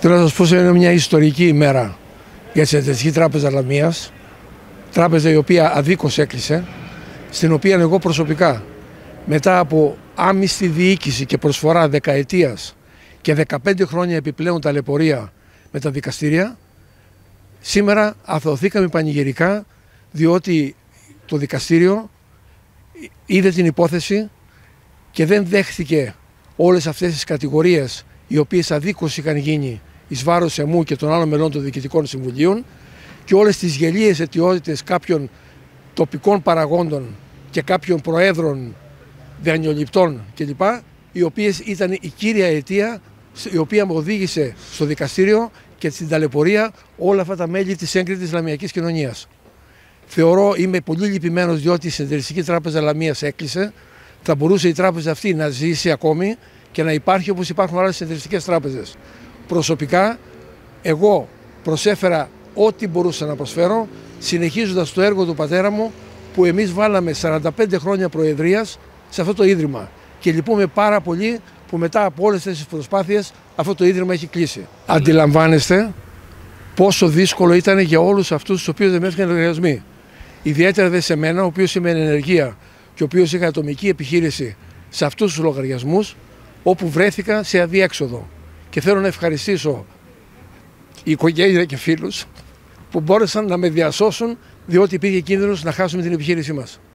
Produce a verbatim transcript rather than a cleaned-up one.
Θέλω να σας πω ότι είναι μια ιστορική ημέρα για τη Συντηρητική Τράπεζα Λαμίας, τράπεζα η οποία αδίκως έκλεισε, στην οποία εγώ προσωπικά, μετά από άμυστη διοίκηση και προσφορά δεκαετίας και δεκαπέντε χρόνια επιπλέον ταλαιπωρία με τα δικαστήρια, σήμερα αθωωθήκαμε πανηγυρικά, διότι το δικαστήριο είδε την υπόθεση και δεν δέχθηκε όλες αυτές τις κατηγορίες οι οποίες αδίκως είχαν γίνει εις βάρος εμού και των άλλων μελών των διοικητικών συμβουλίων και όλες τις γελίες αιτιότητες κάποιων τοπικών παραγόντων και κάποιων προέδρων δανειοληπτών κλπ, οι οποίες ήταν η κύρια αιτία η οποία μου οδήγησε στο δικαστήριο και στην ταλαιπωρία όλα αυτά τα μέλη της έγκριτης Λαμιακής κοινωνίας. Θεωρώ, είμαι πολύ λυπημένος διότι η Συντηρητική Τράπεζα Λαμίας έκλεισε. Θα μπορούσε η τράπεζα αυτή να ζήσει ακόμη και να υπάρχει όπως υπάρχουν άλλες συντηρητικές τράπεζες. Προσωπικά, εγώ προσέφερα ό,τι μπορούσα να προσφέρω, συνεχίζοντας το έργο του πατέρα μου που εμείς βάλαμε σαράντα πέντε χρόνια προεδρίας σε αυτό το ίδρυμα. Και λυπούμε πάρα πολύ που μετά από όλες τις προσπάθειες αυτό το ίδρυμα έχει κλείσει. Αντιλαμβάνεστε πόσο δύσκολο ήταν για όλους αυτούς τους οποίους δεμεύτηκαν λογαριασμοί. Ιδιαίτερα δε σε μένα, ο οποίος είμαι εν ενεργεία και ο οποίος είχα ατομική επιχείρηση σε αυτούς τους λογαριασμούς, όπου βρέθηκα σε αδιέξοδο. Και θέλω να ευχαριστήσω η οικογένεια και φίλους που μπόρεσαν να με διασώσουν, διότι υπήρχε κίνδυνος να χάσουμε την επιχείρησή μας.